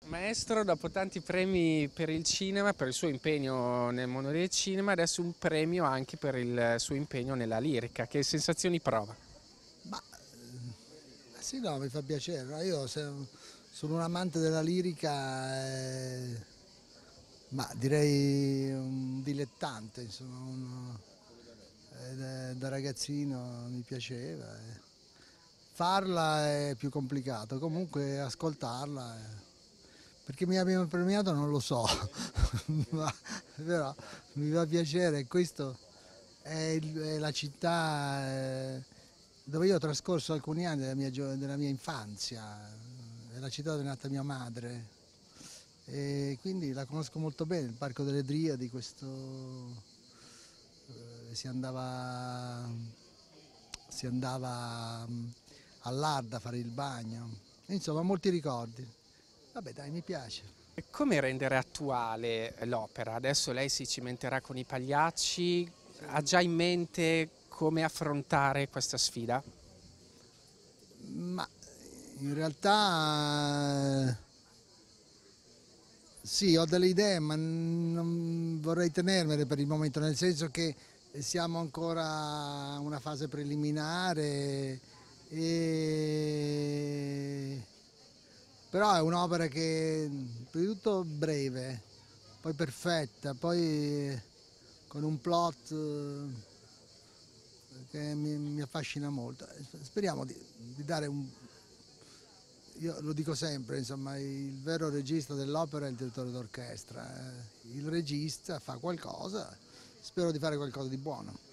Maestro, dopo tanti premi per il cinema, per il suo impegno nel mondo del cinema, adesso un premio anche per il suo impegno nella lirica. Che sensazioni prova? Ma sì, no, mi fa piacere. No? Sono un amante della lirica, ma direi un dilettante, insomma, da ragazzino mi piaceva. Farla è più complicato, comunque ascoltarla, perché mi abbiano premiato non lo so, ma però mi fa piacere. Questo è la città dove io ho trascorso alcuni anni della mia infanzia, è la città dove è nata mia madre e quindi la conosco molto bene, il Parco delle Driadi, si andava all'Arda a fare il bagno, insomma molti ricordi. Vabbè dai, mi piace. E come rendere attuale l'opera? Adesso lei si cimenterà con i Pagliacci, ha già in mente come affrontare questa sfida? Ma in realtà sì, ho delle idee, ma non vorrei tenermele per il momento, nel senso che siamo ancora a una fase preliminare, e... però è un'opera che prima di tutto breve, poi perfetta, poi con un plot che mi affascina molto. Speriamo di dare un... Io lo dico sempre, insomma, il vero regista dell'opera è il direttore d'orchestra. Il regista fa qualcosa, spero di fare qualcosa di buono.